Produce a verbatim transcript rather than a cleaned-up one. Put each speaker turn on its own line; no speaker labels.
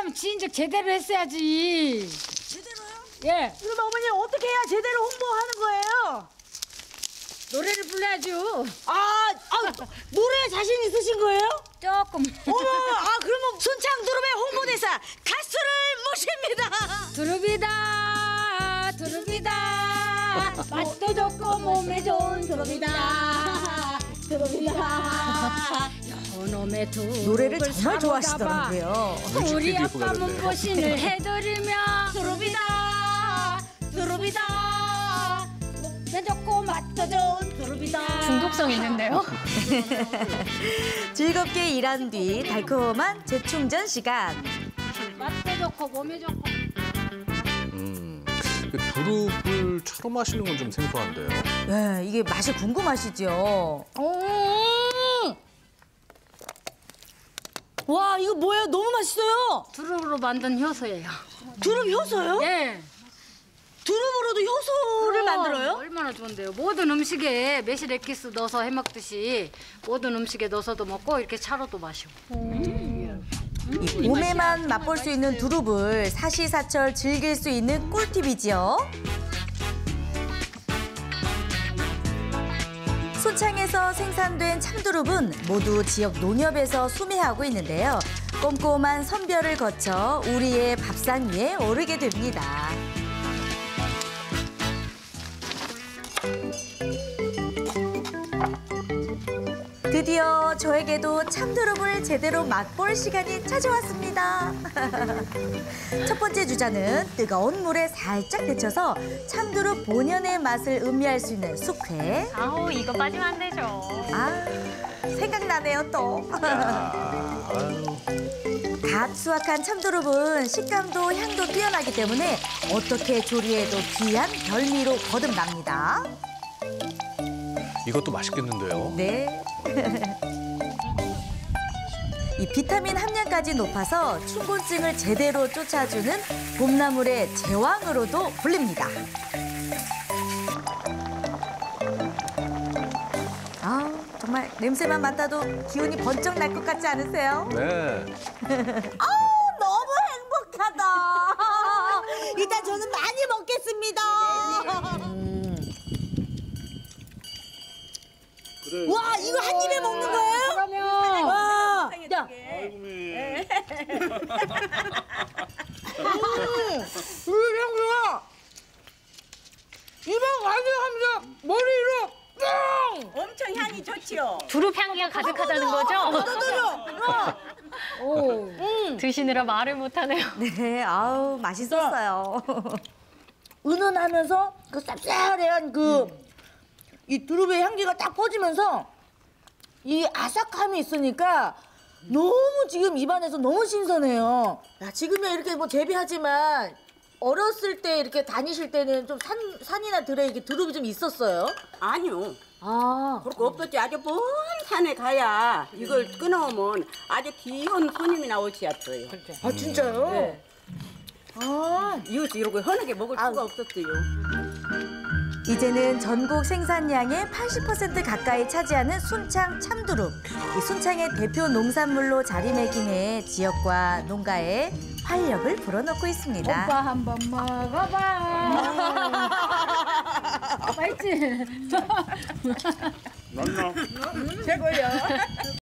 하려면 진즉 제대로 했어야지.
제대로요?
예.
그럼 어머니 어떻게 해야 제대로 홍보하는 거예요?
노래를 불러야죠.
아, 아 노래에 자신 있으신 거예요?
조금.
어머, 아 그러면 순창 두릅의 홍보대사 가수를 모십니다.
두릅이다, 두릅이다. 맛도 좋고 몸에 좋은 두릅이다, 두릅이다. 요놈의 두릅을
노래를 정말
사모다가
좋아하시더라고요.
우리 아빠
뮤직비디오
몸보신을 해드리며 두릅이다, 두릅이다. 몸에 좋고 맛도 좋은 두릅이다.
중독성 있는데요?
즐겁게 일한 뒤 달콤한 재충전 시간.
맛도 좋고 몸에 좋고.
음, 그 두릅을 차로 마시는 건 좀 생소한데요.
네, 이게 맛이 궁금하시죠?
음!
와, 이거 뭐예요? 너무 맛있어요.
두릅으로 만든 효소예요.
두릅 효소요?
예.
두릅으로도 효소를
그럼
만들어요?
얼마나 좋은데요. 모든 음식에 매실 액기스 넣어서 해먹듯이 모든 음식에 넣어서도 먹고 이렇게 차로도 마시고.
이 봄에만 맛볼 수 있는 두릅을 사시사철 즐길 수 있는 꿀팁이지요. 순창에서 생산된 참두릅은 모두 지역 농협에서 수매하고 있는데요. 꼼꼼한 선별을 거쳐 우리의 밥상 위에 오르게 됩니다. 드디어 저에게도 참두릅을 제대로 맛볼 시간이 찾아왔습니다. 첫 번째 주자는 뜨거운 물에 살짝 데쳐서 참두릅 본연의 맛을 음미할 수 있는 숙회.
아우, 이거 빠지면 안 되죠.
아, 생각나네요 또.
야, 아유.
갓 수확한 참두릅은 식감도 향도 뛰어나기 때문에 어떻게 조리해도 귀한 별미로 거듭납니다.
이것도 맛있겠는데요.
네. 이 비타민 함량까지 높아서 춘곤증을 제대로 쫓아주는 봄나물의 제왕으로도 불립니다. 아, 정말 냄새만 맡아도 기운이 번쩍 날 것 같지 않으세요?
네.
아우, 너무 행복하다. 일단 저는 많이 먹겠습니다. 와, 이거 한 입에 먹는 거예요?
그러면
와, 야, 우리 형수가 입에 가득하면서 머리로 뿅!
엄청 향이 좋지요.
두릅 향기가 가득하다는 거죠?
떠들어.
오.
드시느라 말을 못하네요.
네, 아우 맛있었어요. 은은하면서 그 쌉쌀한 그 이 두릅의 향기가 딱 퍼지면서 이 아삭함이 있으니까 너무 지금 입안에서 너무 신선해요. 야, 지금이야 이렇게 뭐 재배하지만 어렸을 때 이렇게 다니실 때는 좀 산, 산이나 들에 이렇게 두릅이 좀 있었어요?
아니요.
아,
그렇게 없었지. 아주 먼 산에 가야 이걸 끊어오면 아주 귀여운 손님이 나오시었어요.
아 진짜요?
네.
아,
이웃이 이렇게 흔하게 먹을
아우.
수가 없었어요.
이제는 전국 생산량의 팔십 퍼센트 가까이 차지하는 순창 참두릅. 이 순창의 대표 농산물로 자리매김해 지역과 농가에 활력을 불어넣고 있습니다.
오빠 한번 먹어봐. 맛있지?
최고요.